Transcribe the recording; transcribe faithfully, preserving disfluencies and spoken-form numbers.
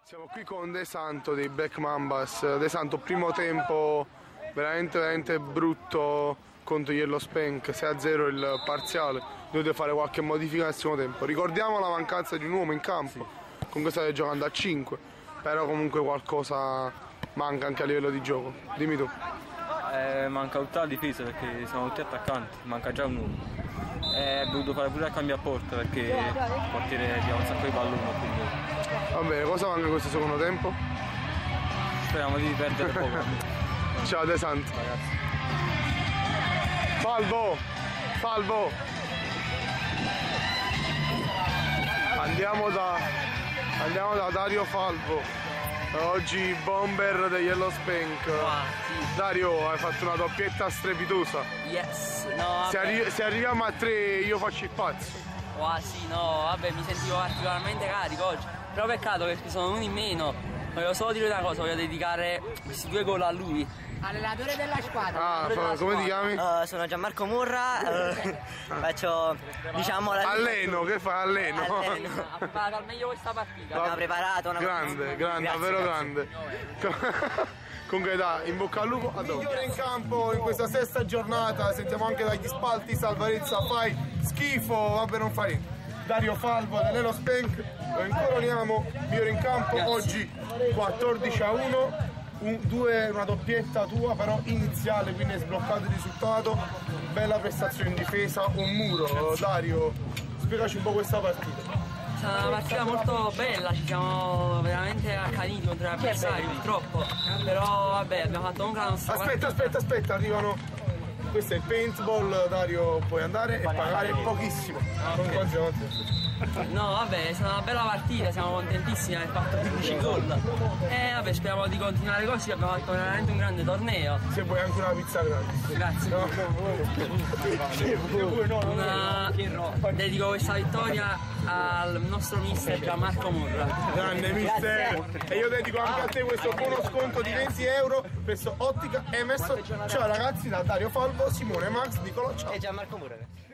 Siamo qui con De Santo dei Black Mambas. De Santo, primo tempo veramente veramente brutto contro Yellow Spank, sei a zero il parziale, dovete fare qualche modifica nel secondo tempo. Ricordiamo la mancanza di un uomo in campo, comunque state giocando a cinque, però comunque qualcosa manca anche a livello di gioco. Dimmi tu. Eh, manca tutta la difesa perché siamo tutti attaccanti, manca già un uomo. È dovuto fare pure il cambio a porta perché il portiere dia un sacco di pallone. Quindi... Va bene, cosa manca in questo secondo tempo? Speriamo di perdere poco. Ciao De Santo. Ragazzi. Falvo! Falvo! Andiamo da, andiamo da Dario Falvo. Oggi bomber del Yellow Spank. Wow, sì. Dario, hai fatto una doppietta strepitosa. Yes, no, se, arri se arriviamo a tre io faccio il pazzo. Wow, sì, no, vabbè, mi sentivo particolarmente carico oggi. Però peccato perché sono uno in meno. Voglio solo dire una cosa, voglio dedicare questi due gol a lui. Allenatore della squadra. Ah, della come squadra. Ti chiami? Uh, sono Gianmarco Murra, uh, faccio diciamo la alleno, che fa? Alleno. Alleno. Ha preparato al meglio questa partita. Abbiamo preparato una grande, grande, davvero grande. Comunque dai, in bocca al lupo, a dopo. Migliore in campo in questa sesta giornata, sentiamo anche dagli spalti Salvarezza, fai schifo, vabbè non fai niente. Dario Falvo dell'Yellow Spank, lo incoroniamo, migliore in campo. Grazie. Oggi quattordici a uno. Un, due, una doppietta tua però iniziale, quindi hai sbloccato il risultato, bella prestazione in difesa, un muro. Dario, spiegaci un po' questa partita. È stata una partita molto bella, ci siamo veramente accaniti contro gli avversari purtroppo, però vabbè abbiamo fatto comunque la nostra aspetta partita. aspetta aspetta arrivano, questo è il paintball. Dario, puoi andare e pagare pochissimo. Okay. No vabbè, è stata una bella partita, siamo contentissimi di aver fatto quindici gol e vabbè speriamo di continuare così, abbiamo fatto veramente un grande torneo. Se vuoi anche una pizza gratis. Grazie. No, no, no, una... dedico questa vittoria al nostro mister Gianmarco Murra. Grande mister. E io dedico anche a te questo buono sconto di venti euro presso Ottica Emerson. Ciao ragazzi, da Dario Falvo, Simone, Max, Nicolò, ciao. E Gianmarco Murra.